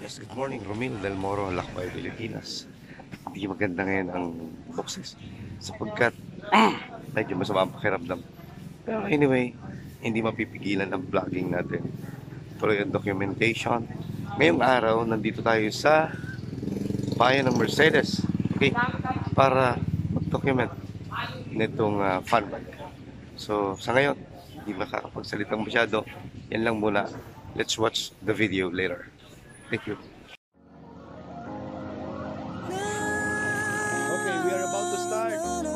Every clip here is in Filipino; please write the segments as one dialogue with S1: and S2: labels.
S1: Yes, good morning, Romil Del Moro, Lakbay, Pilipinas. Hindi maganda ngayon ang boses sapagkat medyo masama ang pakiramdam. Pero anyway, hindi mapipigilan ang vlogging natin. Tuloy ang documentation. Ngayong araw, nandito tayo sa bayan ng Mercedes. Okay? Para mag-document nitong fun bike. So, sa ngayon, hindi makakapagsalitang masyado. Yan lang muna. Let's watch the video later. Thank you.
S2: Okay, we are about to start.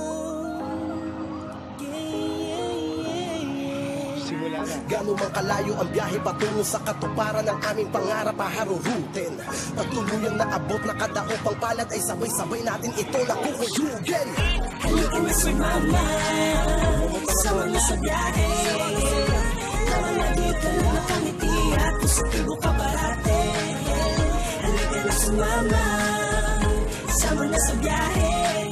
S2: Simula na.
S3: Gano'n man kalayo ang biyahe patungo sa katuparan ng aming pangarap haharurutin. Pagtuluyang naabot na kadaupang palad ay sabay-sabay natin ito nakukuyugin. Halika na sumama, sama na sa biyahe. Tawang na dito na nakangiti at positibo ka parate. Halika na sumama, sama na sa biyahe.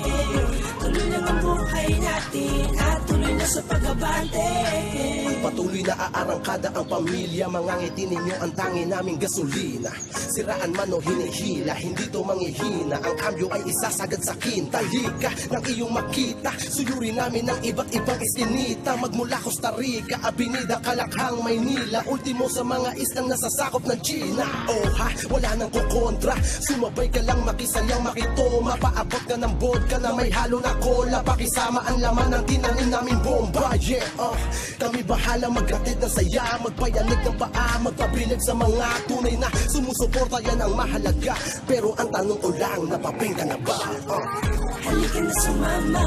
S3: Tuloy lang ang buhay natin at tuloy na sa pag-abante. Patuloy na aarangkada ang pamilya. Mga ngiti ninyo ang tangi naming gasolina. Siraan man o hinihila, hindi to manghihina. Ang ambyo ay isasagad sa kintalika ng iyong makita. Suyurin namin ng iba't ibang iskinita. Magmula Costa Rica, Avenida, Kalakhang, Maynila. Ultimo sa mga islang nasasakop ng China. Oh ha, wala nang kukontra. Sumabay ka lang makisayang makitoma. Paabot ka ng vodka na may halo na cola. Pakisama ang laman ng tinanim naming bomba. Yeah, kami bahala magratid ng saya. Magpayanig ng paa, magpabilig sa mga tunay na sumusuporta, yan ang mahalaga. Pero ang tanong ko lang, napaping ka na ba? Halika na sumama,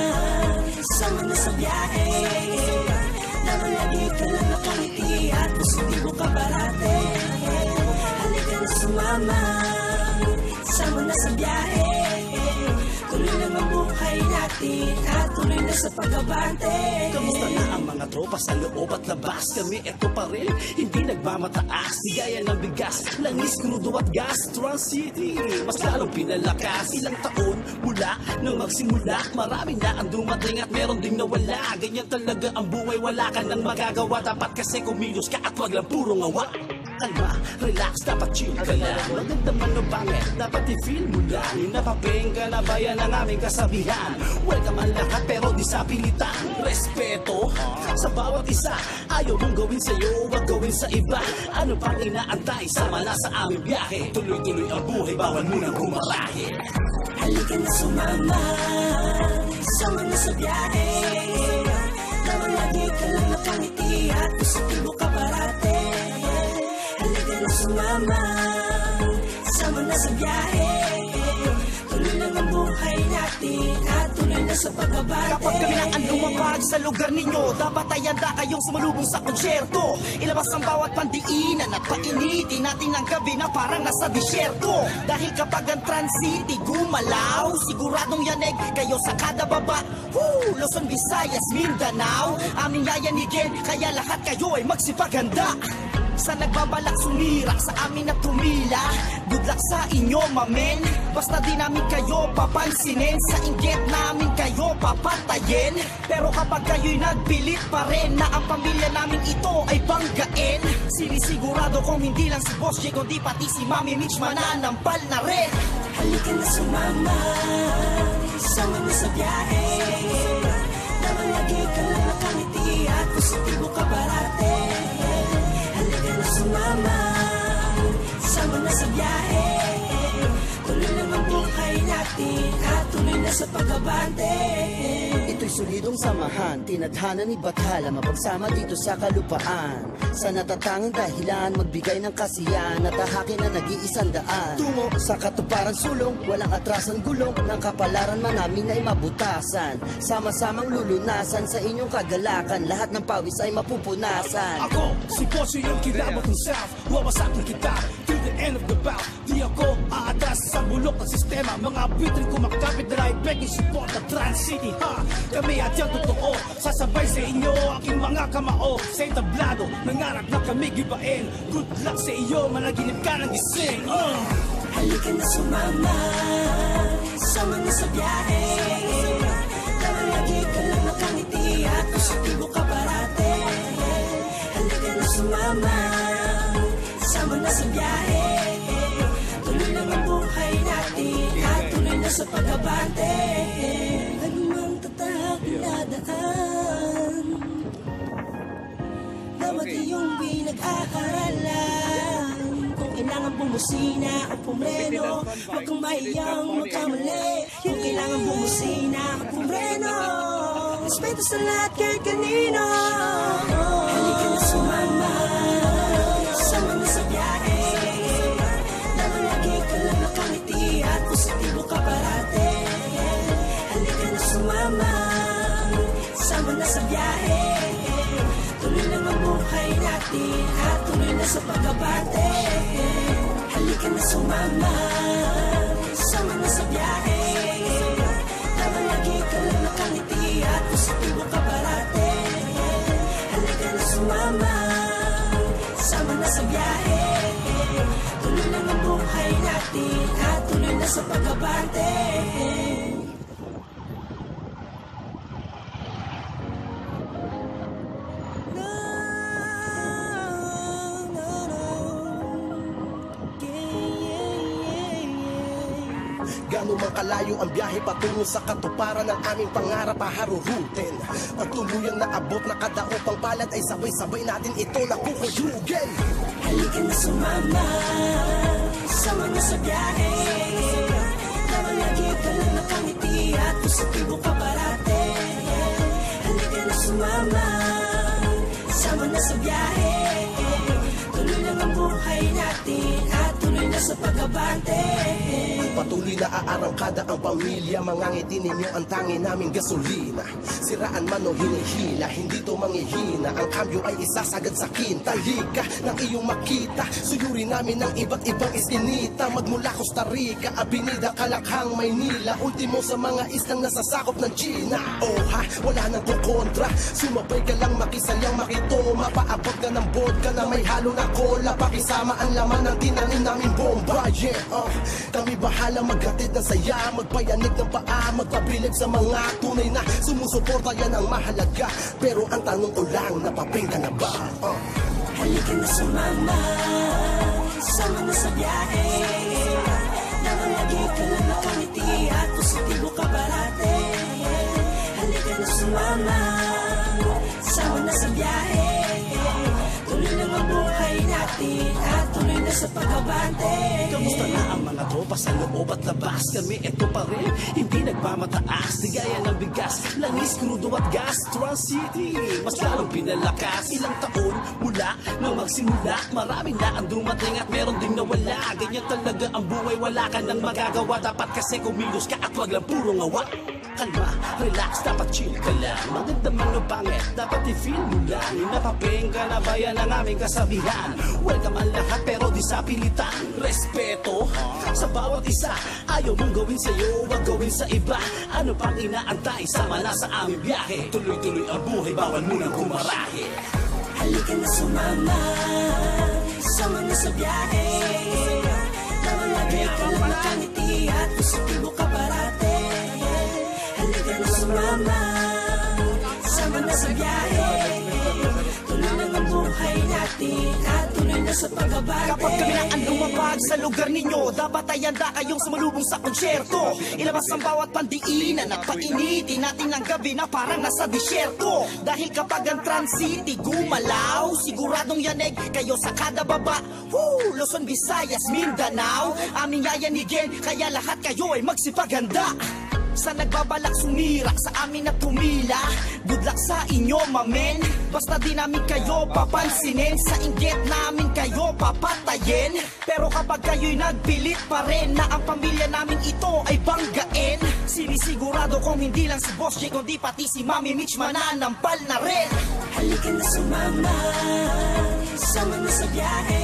S3: sama na sa biyahe. Naman lagi ka lang nakangiti at positibo ka parate. Halika na sumama, sama na sa biyahe. Tuloy lang ang buhay natin at tuloy na sa pag-abante. Kamusta na ang mga tropa sa loob at labas? Kami eto pa rin, hindi nagmamataas. Sigaya ng bigas, langis, krudo at gas. Trans City, mas lalong pinalakas. Ilang taon mula nang magsimula, marami na ang dumating at meron ding nawala. Ganyan talaga ang buhay, wala ka nang magagawa. Dapat kasi kumilos ka at wag lang puro ngawa. Kalma, relax, dapat chill ka lang. Maganda man o bangit, dapat i-feel mo lang. Napaping ka na bayan ng aming kasabihan. Welcome ang lahat pero di sa pilitan. Respeto sa bawat isa. Ayaw mong gawin sa'yo, wag gawin sa iba. Ano pang inaantay, sama na sa aming biyahe. Tuloy-tuloy ang buhay, bawal munang gumarahe. Halika na sumama, sama na sa biyahe. Naman lagi ka lang nakangiti at positibo ka parate. Sumama, sama na sa biyahe. Tuloy lang ang buhay natin at tuloy na sa pag-abante. Kapag kami na ang lumapag sa lugar ninyo, dapat ay handa kayong sumalubong sa konsyerto. Ilabas ang bawat pandiinan at painitin natin ang gabi na parang nasa disyerto. Dahil kapag ang Trans City gumalaw, siguradong yanig kayo sa kada baba. Luzon, Visayas, Mindanao, aming yayanigin, kaya lahat kayo ay magsipaganda. Sa nagbabalak sumira sa amin at tumila, good luck sa inyo mamen. Basta di namin kayo papansinin, sa inggit namin kayo papatayin. Pero kapag kayo'y nagpilit pa rin na ang pamilya namin ito ay banggain, sinisigurado kong hindi lang si Boss J kundi pati si Mami Mitch mananampal na rin. Halika na sumama, sama na sa biyahe. Naman lagi ka lang nakangiti at positibo ka parate. Sumama, sama na sa biyahe. Tuloy lang ang buhay natin at tuloy na sa pag-abante. Ito'y solidong samahan, tinadhana ni Bathala, mapagsama dito sa kalupaan. Sa natatanging dahilan, magbigay ng kasiyahan at tahakin na nag-iisang daan. Tungo sa katuparan sulong, walang atrasan gulong, ng kapalaran man namin ay mabutasan. Sama-samang lulunasan sa inyong kagalakan, lahat ng pawis ay mapupunasan.
S4: Ako, si Bossy yung kilabot ng South, wawasakin kita till the end of the bout. Di ako aatas sa bulok ng sistema, mga bitrin kumakapit na like begging support na Trans City, ha? Kami at yung totoo, sasabay sa inyo aking mga kamao. Sa entablado, nangarap na kami gibain. Good luck sa iyo, managinip ka ng gising.
S3: Halika na sumama, sama na sa biyahe. Naman lagi ka lang nakangiti at positibo ka parate. Halika na sumama, sama na sa biyahe. pag-abante. Anumang tatak na daan, bawat iyong pinag-aaralan. Kung kailangan bumusina o pumreno, huwag kang mahiyang magkamali. Kung kailangan bumusina o pumreno, respeto sa lahat kahit kanino. Halika na sumama, sama na sa biyahe. Namalagi ka lang nakangiti at positibo ka parate. Halika na sumama, sama na sa biyahe. Tuloy lang ang buhay natin at tuloy na sa pag-abante. Halika na sumama, sama na sa biyahe. Namalagi ka lang nakangiti at positibo ka parate. Halika na sumama, sama na sa biyahe. Tuloy lang ang buhay natin at tuloy na sa pag-abante. Gano'n man kalayo ang biyahe patungo sa katuparan ng aming pangarap haharurutin. Pagtuluyang naabot na kadaupang palad ay sabay-sabay natin ito nakukuyugin. Halika na sumama, sama na sa biyahe. Namalagi ka lang nakangiti at positibo ka parate. Halika na sumama, sama na sa biyahe. Tuloy lang ang buhay natin at tuloy na sa pag-abante. Patuloy na aarangkada ang pamilya, mga ngiti ninyo ang tangi naming gasolina. Siraan man o hinihila, hindi to manghihina. Ang kambyo ay isasagad sa kinta. Halika ng iyong makita, suyurin namin ang iba't ibang iskinita. Magmula Costa Rica, Avenida, Kalakhang, Maynila, ultimo sa mga islang nasasakop ng China. Oh ha, wala nang kukontra, sumabay ka lang makisalyang makitoma. Paabot ka ng vodka na may halo na cola, pakisama ang laman ng tinanim naming bomba. Yeah, kami bahala maghatid ng saya, magpayanig ng paa, magpabilib sa mga tunay na sumusuporta, yan ang mahalaga. Pero ang tanong ko lang, napaping ka na ba? Halika na sumama, sama na sa biyahe. Namalagi ka lang nakangiti at positibo ka parate. Halika na sumama, sama na sa biyahe. Tuloy lang ang buhay natin at tuloy na sa pag-abante. Kamusta na ang mga tropa sa loob at labas? Kami eto pa rin, hindi nagmamataas. Di gaya ng bigas, langis, krudo at gas. Trans City, mas lalong pinalakas. Ilang taon mula nang magsimula, marami na ang dumating at meron ding nawala. Ganyan talaga ang buhay, wala ka nang magagawa. Dapat kasi kumilos ka at wag lang puro ngawa. Kalma, relax, dapat chill ka lang. Maganda man o pangit, dapat i-feel mo lang. Napapeng ka na ba yan ang aming kasabihan? Welcome ang lahat pero di sa pilitan. Respeto sa bawat isa, ayaw mong gawin sa'yo, wag gawin sa iba. Ano pang inaantay, sama na sa aming biyahe. Tuloy-tuloy ang buhay, bawal mo nang kumarahe. Halika na sumama, sama na sa biyahe. Namalagi ka lang nakangiti at positibo ka parate. Halika na sumama, sama na sa biyahe. Tuloy lang ang buhay natin at tuloy na sa pag-abante. Kapag kami na ang lumabag sa lugar ninyo, dapat ay handa kayong sumalubong sa konsyerto. Ilabas ang bawat pandiinan at painitin natin ang gabi na parang nasa disyerto. Dahil kapag ang Trans City gumalaw, siguradong yanig kayo sa kada baba. Woo! Luzon, Visayas, Mindanao, aming yayanigin, kaya lahat kayo ay magsipaganda. Sa nagbabalak sumira sa amin at pumila, good luck sa inyo mamen. Basta di namin kayo papansinin, sa inggit namin kayo papatayin. Pero kapag kayo'y nagpilit pa rin na ang pamilya namin ito ay banggain, sinisigurado kong hindi lang si Boss J kundi pati si Mami Mitch mananampal na rin. Halika na sumama, sama na sa biyahe.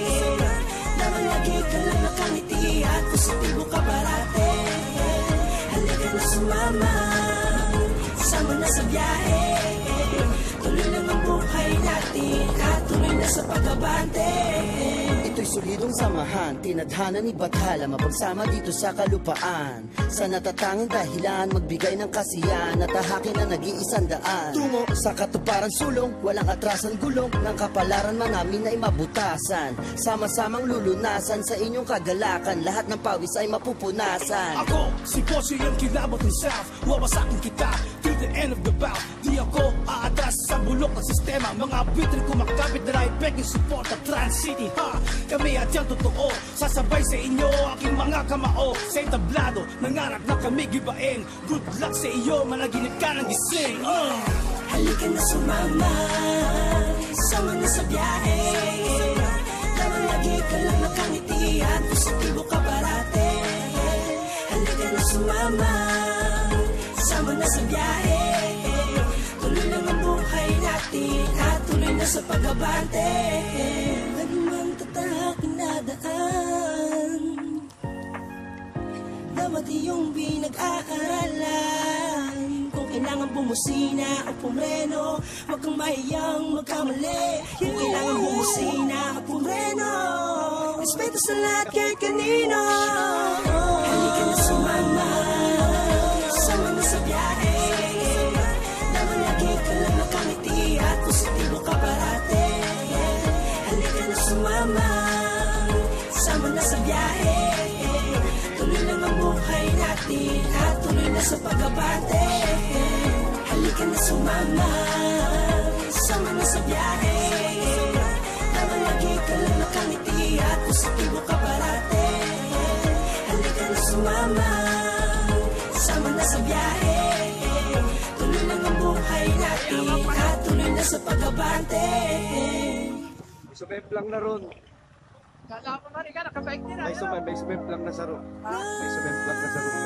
S3: Namalagi ka lang nakangiti at positibo ka parate. Halika na sumama, sama na sa biyahe. Tuloy lang ang buhay natin at tuloy na sa pag-abante. Ito'y
S5: solidong samahan, tinadhana ni Bathala, mapagsama dito sa kalupaan. Sa natatangang dahilan, magbigay ng kasiyahan at tahakin na nag-iisang daan. Tungo sa katuparan sulong, walang atrasan gulong, ng kapalaran man namin ay mabutasan. Sama-samang lulunasan sa inyong kagalakan, lahat ng pawis ay mapupunasan.
S4: Ako, si Bossy ang kilabot ng South. Wawasakin kita till the end of the bout. Di ako aatras sa bulok ng sistema. Mga bitin kumakapit na right back yung support at Trans City, ha? Kami at yung totoo, sasabay sa inyo aking mga kamao. Sa entablado, nangarap na kami gibain. Good luck sa iyo, managinip ka ng gising.
S6: Halika na sumama, sama na sa biyahe. Tawang lagi ka lang nakangiti at positibo ka parate. Halika na sumama, sama na sa biyahe. Tuloy lang ang buhay natin at tuloy na sa pag-abante. Anumang tatahakin na daan, dapat iyong pinag-aaralan. Kung kailangan bumusina o pumreno, huwag kang mahiyang magkamali. Kung kailangan bumusina o pumreno, respeto sa lahat kahit kanino. Halika na sumama, sama na sa biyahe. Naman lagi ka lang nakangiti at positibo ka parate. Halika na sumama, sama na sa biyahe. Tuloy lang ang buhay natin at tuloy na sa pag-abante. Halika na sumama, sama na sa biyahe. Tama lagi ka lang nakangiti at positibo ka parate. Halika na sumama, sama na sa biyahe. Tuloy lang ang buhay natin at tuloy na sa pag-abante.
S1: Subeb lang na ron.
S7: Kala mo man, ikaw nakabaik din
S1: May subeb lang na sa ron. May subeb lang na sa ron.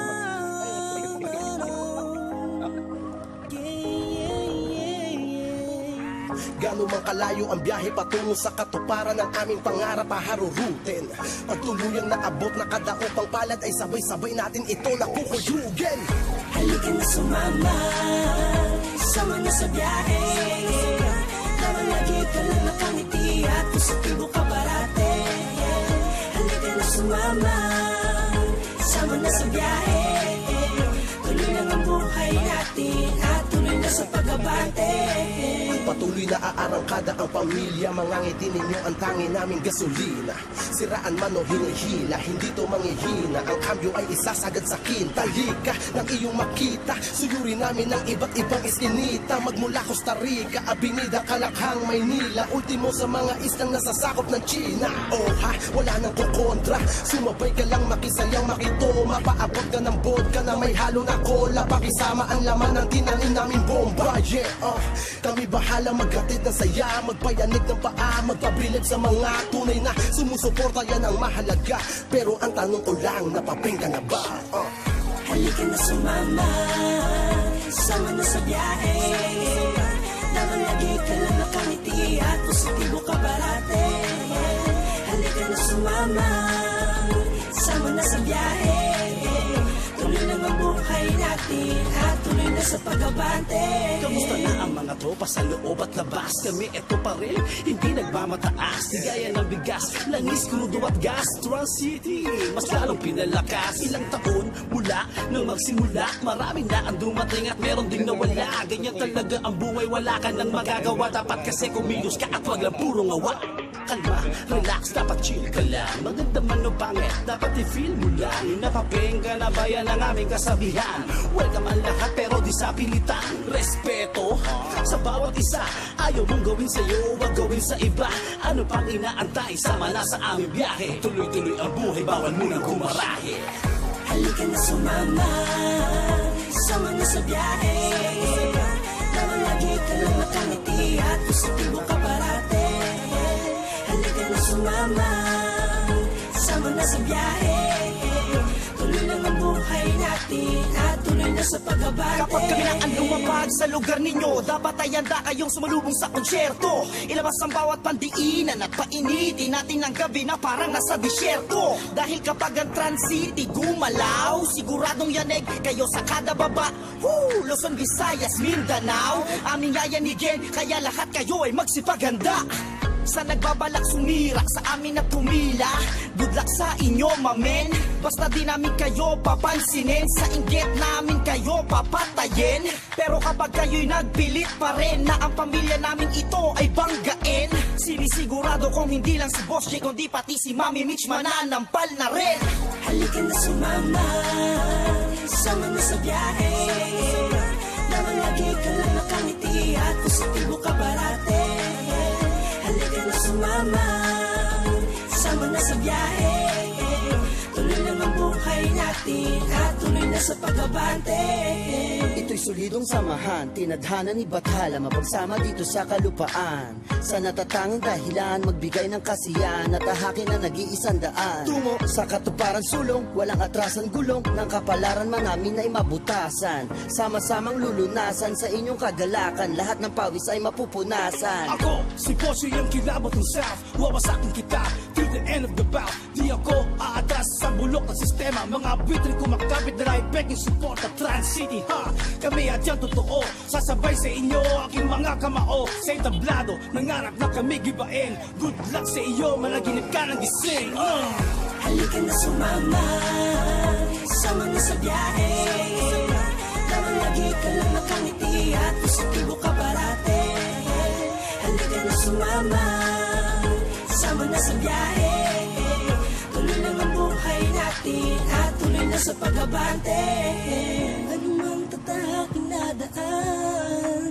S3: Gano'n man kalayo ang biyahe patungo sa katuparan ng aming pangarap haharurutin. Pagtuluyang naabot na kadaupang palad ay sabay-sabay natin ito nakukuyugin.
S6: Halika na sumama, sama na sa biyahe. Tama lagi ka lang nakangiti at positibo ka parate. Halika na sumama, sama na sa biyahe. Tuloy lang ang buhay natin at tuloy na sa pag-abante.
S3: Patuloy na aarangkada ang pamilya, mga ngiti ninyo ang tangi naming gasolina. Siraan man o hinihila, hindi to manghihina. Ang kambyo ay isasagad sa kintalika ng iyong makita. Suyurin namin ang iba't ibang iskinita. Magmula Costa Rica, Avenida, Kalakhang, Maynila. Ultimo sa mga islang nasasakop ng China. Oh ha, wala nang kukontra. Sumabay ka lang makisayang makitoma. Paabot ka ng vodka na may halo na cola. Pakisama ang laman ng tinanim naming bomba. Yeah, kami bahala maghatid ng saya, magpayanig ng paa, magpabilib sa mga tunay na sumusuporta, yan ang mahalaga. Pero ang tanong ko lang, napaping ka na ba?
S6: Halika na sumama, sama na sa biyahe. Naman lagi ka lang nakangiti at positibo ka parate. Halika na sumama, sama na sa biyahe. Tuloy lang ang buhay natin at tuloy na sa pag-abante.
S4: Kamusta na ang mga tropa sa loob at labas? Kami eto pa rin, hindi nagmamataas. Di gaya ng bigas, langis, krudo at gas. Trans City, mas lalong pinalakas. Ilang taon mula nang magsimula, marami na ang dumating at meron ding nawala. Ganyan talaga ang buhay, wala ka nang magagawa. Dapat kasi kumilos ka at wag lang puro ngawa. Kalma, relax, dapat chill ka lang. Maganda man o pangit, dapat i-feel mo lang. Napapeng ka na bayan ng aming kasabihan. Welcome ang lahat pero di sa pilitan. Respeto sa bawat isa. Ayaw mong gawin sa'yo, wag gawin sa iba. Ano pang inaantay, sama na sa aming biyahe. Tuloy-tuloy ang buhay, bawal munang kumarahe.
S6: Halika na sumama, sama na sa biyahe. Naman lagi ka lang nakangiti at positibo ka parate. Halika na sumama, sama na sa biyahe. Tuloy lang ang buhay natin at tuloy na sa pag-abante.
S5: Kapag kami na ang lumabag sa lugar ninyo, dapat ay handa kayong sumalubong sa konsyerto. Ilabas ang bawat pandiinan at painitin natin ang gabi na parang nasa disyerto. Dahil kapag ang Trans City gumalaw, siguradong yanig kayo sa kada baba. Luzon, Visayas, Mindanao, aming yayanigin, kaya lahat kayo ay magsipaganda.
S4: Sa nagbabalak sumira sa amin na pumila, good luck sa inyo mamen. Basta di namin kayo papansinin, sa inggit namin kayo papatayin. Pero kapag kayo'y nagpilit pa rin na ang pamilya namin ito ay banggain, sinisigurado kong hindi lang si Boss J kundi pati si Mami Mitch mananampal na rin.
S6: Halika na sumama, sama na sa biyahe. Naman lagi ka lang nakangiti at positibo ka parate. Halika na sumama, sama na sa biyahe. Tuloy lang ang buhay natin at tuloy na sa pag-abante.
S5: Ito'y solidong samahan, tinadhana ni Bathala, mapagsama dito sa kalupaan. Sa natatangang dahilan, magbigay ng kasiyahan at tahakin na nag-iisang daan. Tungo sa katuparan sulong, walang atrasan gulong, ng kapalaran man namin ay mabutasan. Sama-samang lulunasan sa inyong kagalakan, lahat ng pawis ay mapupunasan.
S4: Ako, si Bossy ang kilabot ng South, wawasakin kita till the end of the bout. Di ako aatras sa bulok ng sistema, mga bitrin kumakapit na ay begging support at Trans City, ha? Kami at yan totoo, sasabay sa inyo aking mga kamao. Sa entablado, nangarap na kami gibain. Good luck sa iyo, managinip ka ng gising.
S6: Halika na sumama, sama na sa biyahe. Naman lagi ka lang nakangiti at positibo ka parate. Halika na sumama, sama na sa biyahe. Tuloy lang ang buhay natin at tuloy na sa pag-abante. Anumang tatahaking nadaan,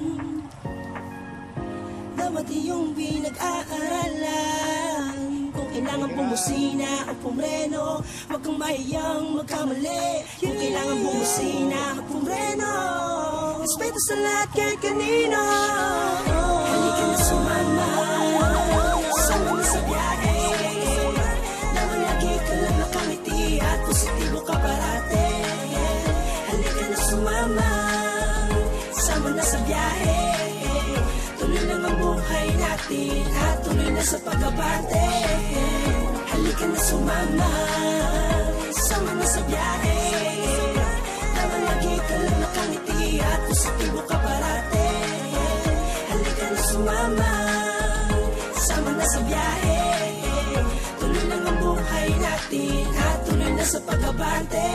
S6: dapat iyong pinag-aaralan. Kung kailangan bumusina o pumreno, huwag kang mahiyang magkamali. Kung kailangan bumusina o pumreno, respeto sa lahat kahit kanino. Halika na sumama, sama na sa biyahe. Naman lagi ka lang nakangiti at positibo ka parate. Halika na sumama, sama na sa biyahe. Tuloy lang ang buhay natin at tuloy na sa pag-abante. Halika na sumama, sama na sa biyahe. Naman lagi ka lang nakangiti at positibo ka parate. Halika na sumama, sama na sa biyahe. Tuloy lang ang buhay natin at tuloy na sa pag-abante.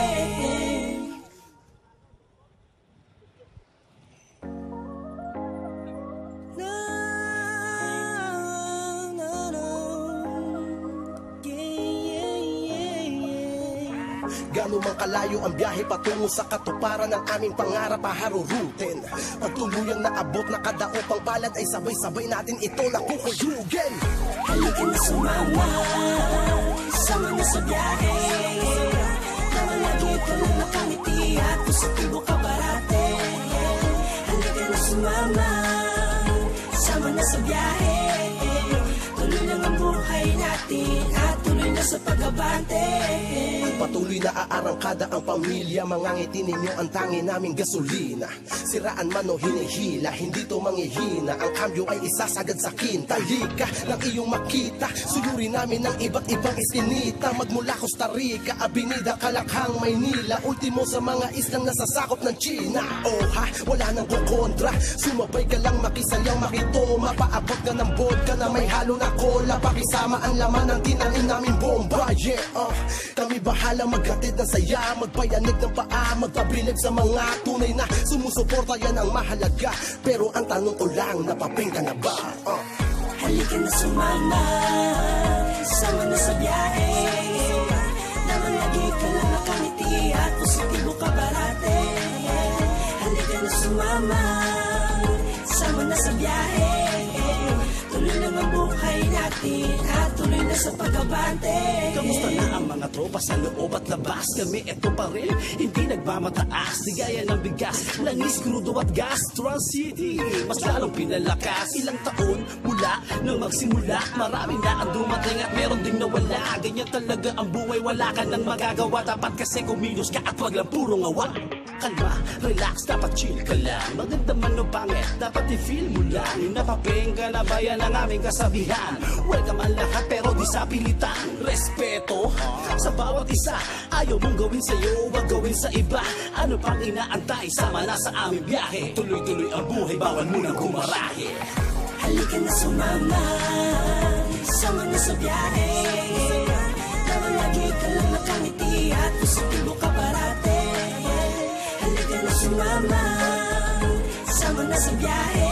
S3: Gano'n man kalayo ang biyahe patungo sa katuparan ng aming pangarap haharurutin. Pagtuluyang naabot na kadaupang palad ay sabay-sabay natin ito nakukuyugin.
S6: Halika na sumama, sama na sa biyahe. Naman lagi ka lang nakangiti at positibo ka parate. Halika na sumama, sama na sa biyahe. Tuloy lang ang buhay natin at tuloy na sa pag-abante.
S3: Patuloy na aarangkada ang pamilya, mga ngiti ninyo ang tangi naming gasolina. Siraan man o hinihila, hindi to manghihina. Ang kambyo ay isasagad sa kintalika ng iyong makita. Suyuri namin ng iba't ibang iskinita, magmula Costa Rica, Avenida, Kalakhang, Maynila, ultimo sa mga islang nasasakop ng China. Oh ha, wala nang kukontra, sumabay ka lang makisayang makitoma. Paabot ka ng vodka na may halo na cola, pakisama ang laman ng tinanim namin bomba. Yeah, kami bahala maghatid ng saya, magpayanig ng paa, magpabilib sa mga tunay na sumusuporta, yan ang mahalaga. Pero ang tanong ko lang, napaping ka na ba?
S6: Halika na sumama, sama na sa biyahe. Naman lagi ka lang nakangiti at positibo ka parate. Halika na sumama, sama na sa biyahe. Tuloy lang ang buhay natin at tuloy na sa pag-abante.
S4: Kamusta na ang mga tropa sa loob at labas? Kami eto pa rin, hindi nagmamataas. Ligaya ng bigas, langis, krudo at gas. Trans City, mas lalong pinalakas. Ilang taon mula nang magsimula, marami na ang dumating at meron ding nawala. Ganyan talaga ang buhay, wala ka nang magagawa. Dapat kasi kumilos ka at wag lang puro ngawa. Kalma, relax, dapat chill ka lang. Maganda man o pangit, dapat i-feel mo lang. Napapeng ka na ba yan ang aming kasabihan? Welcome ang lahat pero di sa pilitan. Respeto sa bawat isa, ayaw mong gawin sa'yo, wag gawin sa iba. Ano pang inaantay, sama na sa aming biyahe. Tuloy-tuloy ang buhay, bawal mo nang gumarahe.
S6: Halika na sumama, Sama na sa biyahe Naman lagi ka lang nakangiti At positibo ka parate Halika na sumama Sama na sa biyahe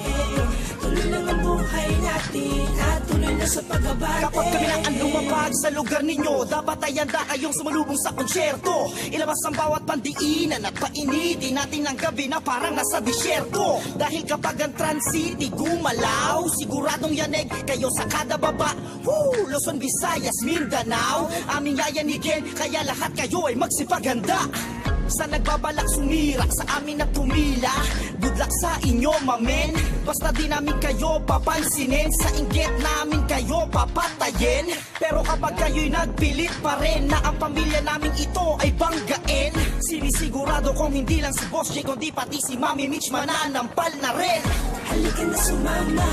S6: Tuloy lang ang buhay natin At tuloy na sa pagabate
S5: Kapag kami lang ang lumabag sa lugar ninyo Dapat ay handa kayong sumalubong sa konsyerto Ilabas ang bawat pandiinan at painitin natin ang gabi na parang nasa disyerto Dahil kapag ang Trans-City gumalaw Siguradong yanig kayo sa kada baba Woo! Luzon, Visayas, Mindanao Aming yayanigin kaya lahat kayo ay magsipaganda sa nagbabalak sumira sa amin na pumila Good luck sa inyo mamen Basta di namin kayo papansinin Sa inggit namin kayo papatayin Pero kapag kayo'y nagpilit pa rin Na ang pamilya namin ito ay banggain Sinisigurado kong hindi lang si Boss J Kundi pati si Mami Mitch mananampal na rin
S6: Halika na sumama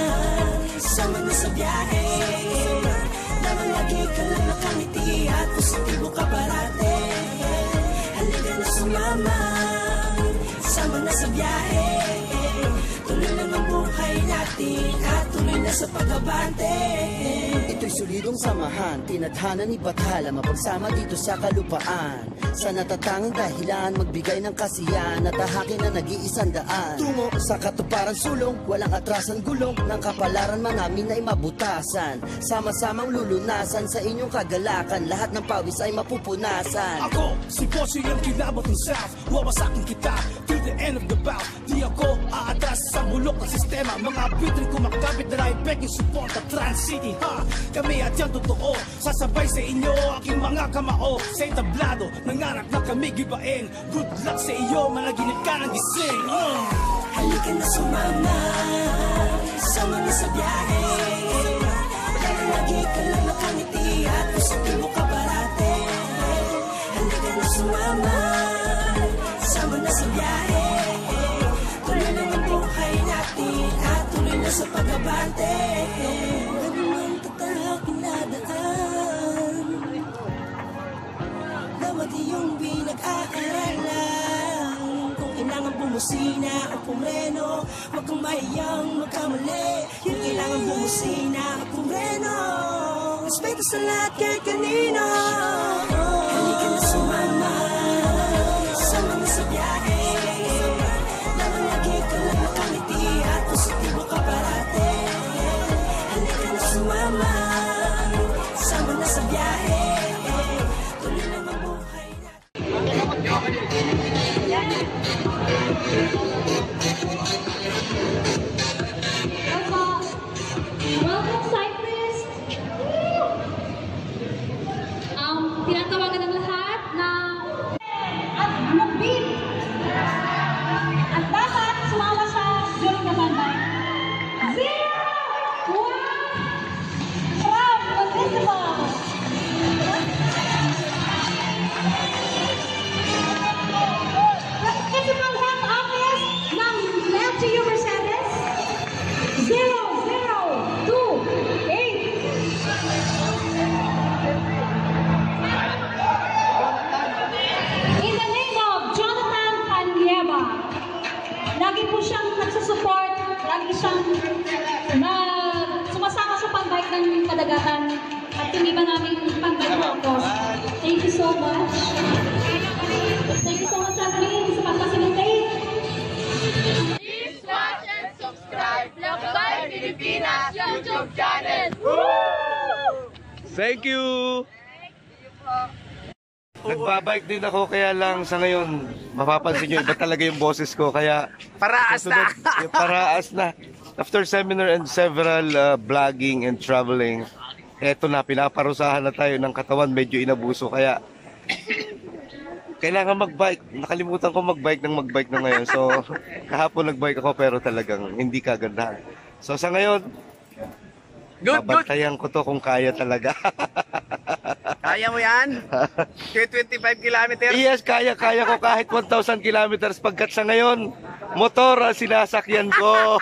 S6: Sama na sa biyahe Naman lagi ka lang nakangiti At positibo ka parate Halika na sumama Sama na sa biyahe Tuloy lang ang buhay natin At tuloy na sa pagabante
S5: Ito'y solidong samahan Tinadhana ni Bathala Mapagsama dito sa kalupaan Sa natatanging dahilan Magbigay ng kasiyahan At tahakin na nag-iisang daan Tungo sa katuparan sulong Walang atrasan gulong Ng kapalaran man namin ay mabutasan Sama-samang lulunasan Sa inyong kagalakan Lahat ng pawis ay mapupunasan
S4: Ako, si Bossy ang kilabot ng South Wawasakin kita till the end of the bout Di ako aatras sa bulok ng sistema Mga bitrin kumakapit na ay begging support at Trans-City ha Kami at yan totoo Sasabay sa inyo aking mga kamao Sa entablado, nangarap na kami gibain Good luck sa iyo, managinip ka ng gising
S6: Halika na sumama Sama na sa biyahe Dahil lagi ka lang nakangiti At positibo ka parate Halika na sumama Sama na sa biyahe Tuloy lang ang buhay natin At tuloy na sa pagabante Anumang tatahakin na daan Bawat iyong pinag-aaralan Kung kailangan bumusina o pumreno Huwag kang mahiyang magkamali Yung kailangan bumusina o pumreno Respeto sa lahat kahit kanino Halika na sumama Sama na sa biyahe Naman lagi ka lang nakangiti At positibo ka parate Halika na sumama Sama na sa biyahe Tuloy lang ang buhay natin
S8: Welcome, cyclist! Tinatawagan ng lahat na at mag-beat at dapat sumama sa during the bandai. 0, 1, from the festival! Festival Health Office ng LTU Mercedes 0028. In the name of Jonathan Panieba, lagi po siyang nagsusupport, lagi siyang sumasama sa pang-bike ng kadagatan at hindi ba namin pang-bike na ako. Thank you so much. Thank you so much, Admin, sa pag-facilitate.
S9: Please watch and subscribe Lakbay Pilipinas YouTube channel.
S2: Thank you!
S1: Nagbabike din ako kaya lang sa ngayon mapapansin nyo iba talaga yung boses ko kaya
S7: Paraas na!
S1: paraas na. After seminar and several vlogging and traveling, eto na, pinaparusahan na tayo ng katawan, medyo inabuso kaya kailangan mag-bike. Nakalimutan ko mag-bike na ngayon. So kahapon nag-bike ako pero talagang hindi kagandahan. So sa ngayon, babantayan ko to kung kaya talaga.
S7: Kaya mo yan? 25 kilometers?
S1: Yes, kaya ko kahit 1,000 kilometers pagkat sa ngayon, motor ang sinasakyan ko.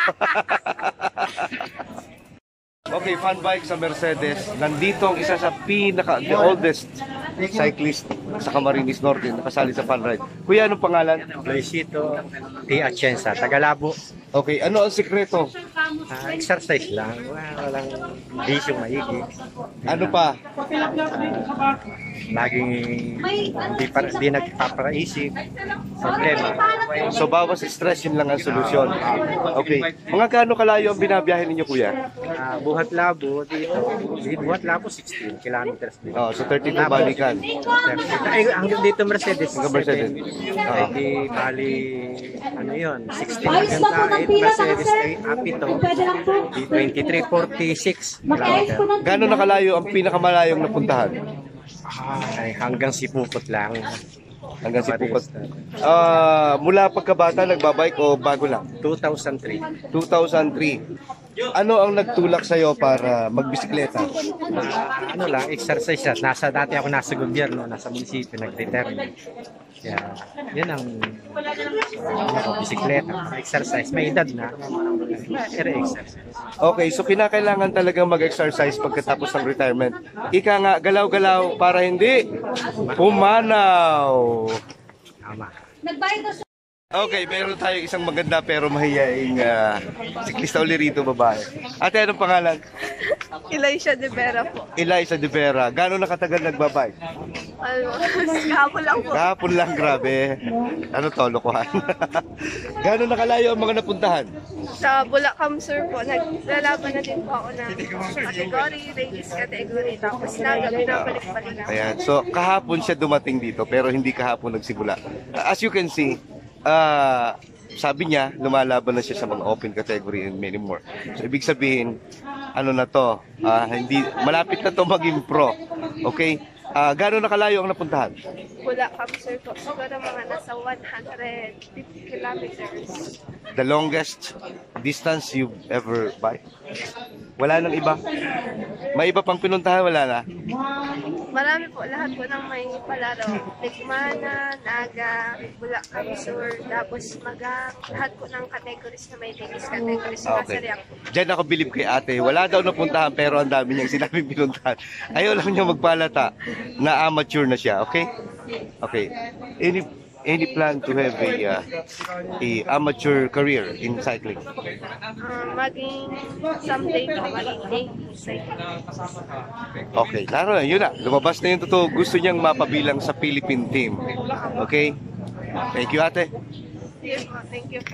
S1: Okay, fun bike sa Mercedes. Nandito ang isa sa the oldest cyclist sa Camarines Norte nakasali sa fun ride. Kuya, anong pangalan?
S10: Luisito T. Atienza, Tagalabo.
S1: Okay, ano ang sikreto?
S10: Exercise lang, walang bisyong maigi.
S1: Ano pa?
S10: Laging hindi nagpapaisip. Problema.
S1: So, bawas stress, yun lang ang solusyon. Okay. Mga gaano kalayo ang binabiyahe ninyo, kuya?
S10: Buhat Labo dito. Buhat Labo 16 kilometers dito.
S1: Oh, so 32 balikan.
S10: Ay, hanggang dito Mercedes.
S1: Hanggang Mercedes.
S10: Di bali, ano yun, 16
S8: Ayos
S10: hanggang
S8: na po ng pila, mga
S10: Mercedes
S8: sir.
S10: ay apito.
S8: Pwede lang po.
S10: 2346
S8: Mag-ayos po ng
S1: Gaano nakalayo ang pinakamalayong napuntahan?
S10: Ay, hanggang Sipukot lang.
S1: Hanggang Sipukot. Mula pagkabata, nagbabike o bago lang?
S10: 2003.
S1: 2003. Ano ang nagtulak sa'yo para magbisikleta?
S10: Ano lang, exercise lang. Dati ako nasa gobyerno, nasa munisipyo, nag-retire. Kaya, yun ang bisikleta, exercise. May edad na, exercise.
S1: Okay, so kinakailangan talagang mag-exercise pagkatapos ng retirement. Ika nga, galaw-galaw para hindi pumanaw.
S10: Tama.
S8: Nagbayad na siya.
S1: Okay, meron tayo isang maganda pero mahiyaing siklista uli rito, babae. Ate, anong pangalan?
S9: Elisha de Vera po.
S1: Eliza de Vera. Gano'n nakatagal nagbabike?
S9: Kahapon lang po.
S1: Kahapon lang, grabe. Ano to, lokohan? Gano'n nakalayo ang mga napuntahan?
S9: Sa Bulacan, sir po, naglalaban na din po ako ng category, race category. Tapos pinabalik-balik na.
S1: Ayan, so kahapon siya dumating dito pero hindi kahapon nagsimula. As you can see, sabi niya, lumalaban na siya sa mga open category and many more. So, ibig sabihin, ano na to, hindi, malapit na to maging pro. Okay? Gano'n nakalayo ang napuntahan?
S9: Bulacan, sir po. Siguro mga nasa 150 kilometers.
S1: The longest distance you've ever bike? Wala nang iba? May iba pang pinuntahan? Wala na?
S9: Marami po, lahat po ng may palaro. Ligmana, Naga, Bulacan Sur, tapos Magang, lahat po ng categories na may tennis categories na
S1: Okay.
S9: Sariang po.
S1: Diyan ako bilib kay ate. Wala daw napuntahan pero ang dami niyang sinabing pinuntahan. Ayaw lang niya magpalata na amateur na siya. Okay? Okay. Any plan to have a amateur career in cycling?
S9: Maging someday po, maging Navy cycling.
S1: Okay, laro na, yun na. Lumabas na yung totoo. Gusto niyang mapabilang sa Philippine team. Okay? Thank you, ate.
S9: Yes po, thank you po.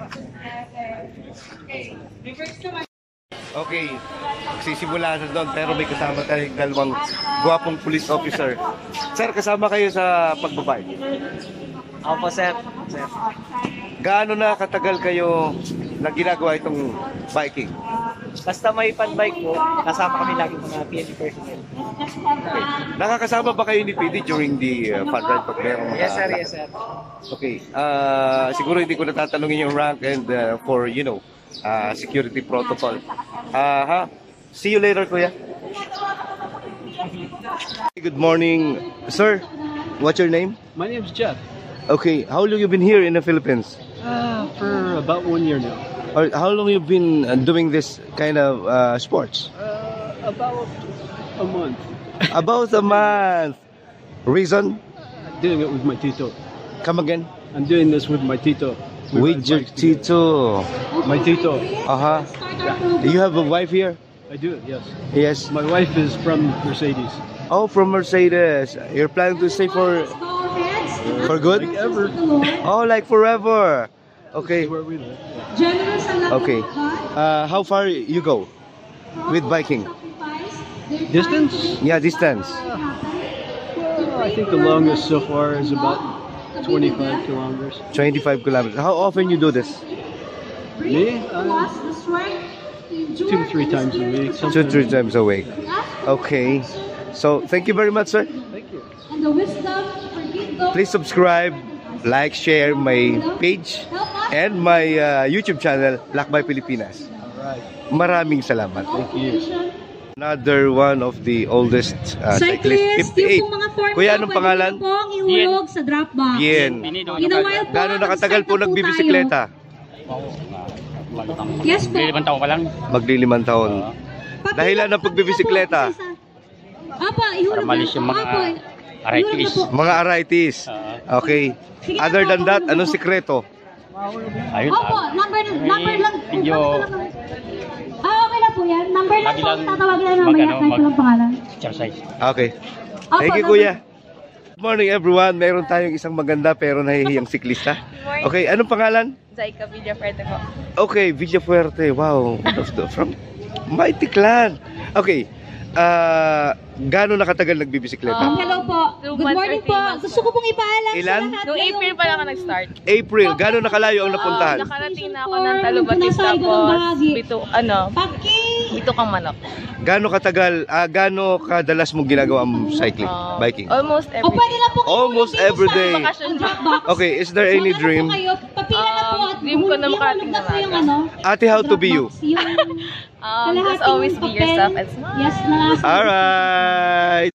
S1: Okay, magsisimula na doon pero may kasama tayong dalawang guwapong police officer. Sir, kasama kayo sa pagbabike?
S11: Opo, sir.
S1: Gaano na katagal kayo na ginagawa itong biking?
S11: Basta may pan-bike po, kasama kami lagi mga PNP personnel.
S1: Okay. Nakakasama ba kayo ni PD during the fun ride pag merong mga...
S11: Yes, sir. Yes, sir.
S1: Okay. Siguro hindi ko natatanungin yung rank and for, you know, security protocol. See you later, kuya. Good morning, sir. What's your name?
S12: My name's Jeff.
S1: Okay, how long you been here in the Philippines?
S12: For about 1 year now.
S1: Or how long you been doing this kind of sports?
S12: About a month.
S1: About a month. Reason?
S12: Doing it with my tito.
S1: Come again?
S12: I'm doing this with my tito.
S1: With your tito.
S12: My tito.
S1: Do you have a wife here?
S12: I do, yes.
S1: Yes.
S12: My wife is from Mercedes.
S1: Oh, from Mercedes. You're planning to stay for good?
S12: Like ever.
S1: Oh, like forever. Okay.
S12: Where we live.
S1: Okay. How far you go with biking?
S12: Distance?
S1: Yeah, distance.
S12: Well, I think the longest so far is about 25 kilometers.
S1: 25 kilometers. How often you do this?
S12: Me? 2 to 3 times a week.
S1: 2-3 times a week. Okay. So, thank you very much, sir.
S12: Thank you.
S1: Please subscribe, like, share my page and my YouTube channel, Lakbay Pilipinas. Maraming salamat.
S12: Thank you.
S1: Another one of the oldest cyclist, 58. Kuya, anong pangalan?
S8: Ihulog sa drop box.
S1: Bien. Gano'n nakatagal po nagbibisikleta?
S8: Yes po.
S1: Magli-5 taon. Dahilan ng pagbibisikleta?
S8: Apa, ihulog
S10: Malis yung mga Arthritis.
S1: Mga arthritis. Okay. Other than that, anong sikreto?
S10: Ayun
S8: Opo, number lang.
S10: Medyo
S8: Okay lang po yan. Number lang
S10: lagi
S8: po.
S10: lang
S8: Tatawagin lang mamaya kahit walang pangalan.
S10: exercise.
S1: Okay.
S8: Opo,
S1: Thank you,
S8: number-
S1: Kuya. Good morning, everyone. Meron tayong isang maganda pero nahihiyang siklista. Okay, anong pangalan?
S13: Zaika Villafuerte po.
S1: Okay, Villafuerte. Wow. From Mighty Clan. Okay. Gaano nakatagal nagbibisikleta?
S8: Hello po. Good morning po. Gusto ko pong ipaalam
S1: Ilan?
S8: sa lahat.
S13: Noong April pa lang ako nag-start.
S1: April. Gaano nakalayo ang napuntahan?
S13: Nakarating na ako ng Talubatis tapos bito kang manok.
S1: Gaano katagal, gaano kadalas mong ginagawa ang cycling, biking?
S13: Almost every
S8: Pwede lang po kayo
S1: Almost every day.
S13: Bakasyon.
S1: Okay, is there any dream?
S8: Papila na po at
S13: dream ko na makarating
S8: na po yung ano.
S1: Ate, how to be you?
S13: Just always be yourself and smile.
S8: Yes, na.
S1: Alright.